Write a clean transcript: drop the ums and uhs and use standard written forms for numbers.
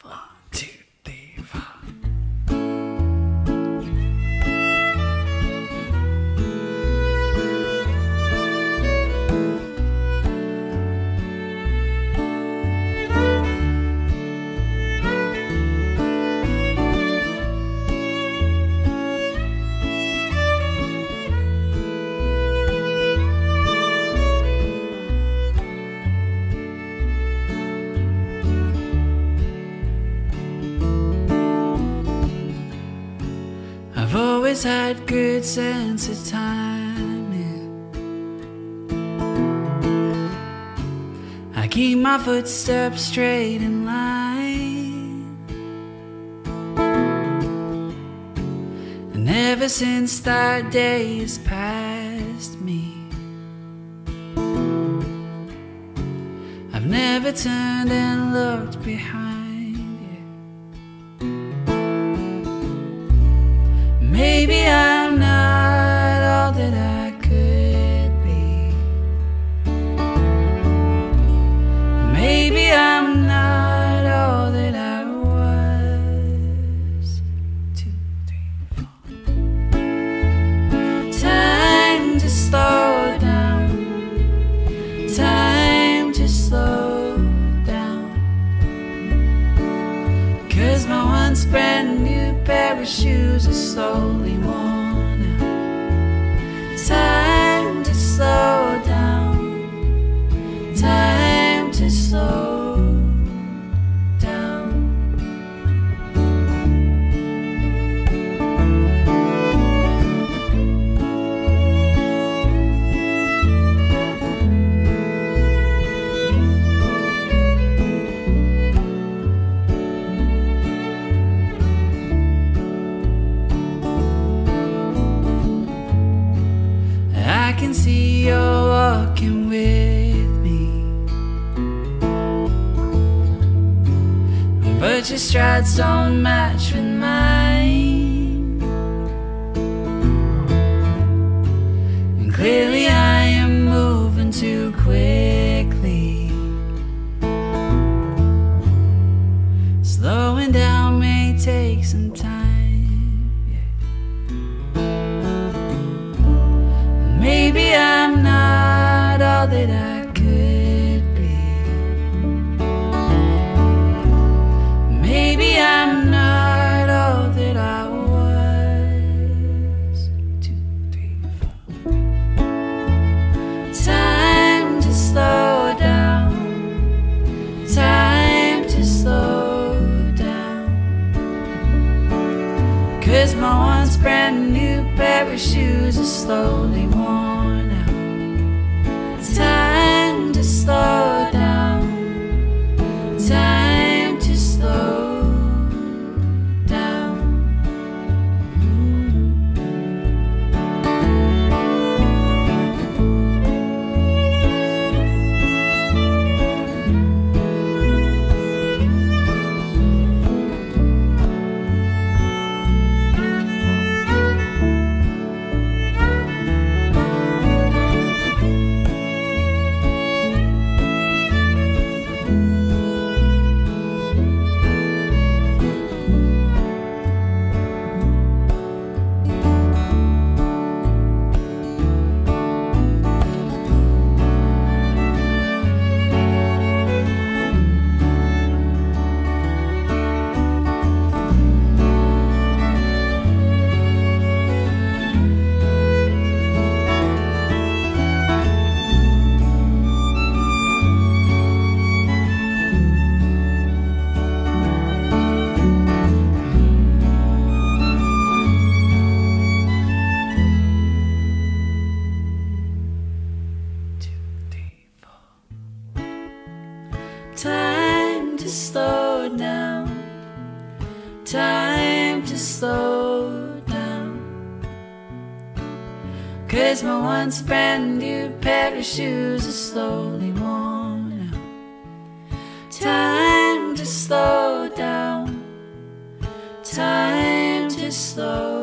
2, 3, 4. I've always had good sense of timing. I keep my footsteps straight in line, and ever since that day has passed me, I've never turned and looked behind. Maybe I'm not all that I could be. Maybe I'm not all that I was. 2, 3, 4. Time to slow down. Time to slow down. 'Cause my once brand new pair of shoes are slowly worn out. Time to slow down. Time to slow down. I can see you're walking with me, but your strides don't match with mine. And clearly I am moving too quickly. Slowing down may take some time. Maybe I'm not all that I could be. Maybe I'm not all that I was. 2, 3, 4. Time to slow down. Time to slow down. 'Cause my once brand new pair of shoes are slowly worn out. Time to slow down. Time to slow down. Time to slow down. Time to slow down. 'Cause my once brand new pair of shoes are slowly worn out. Time to slow down. Time to slow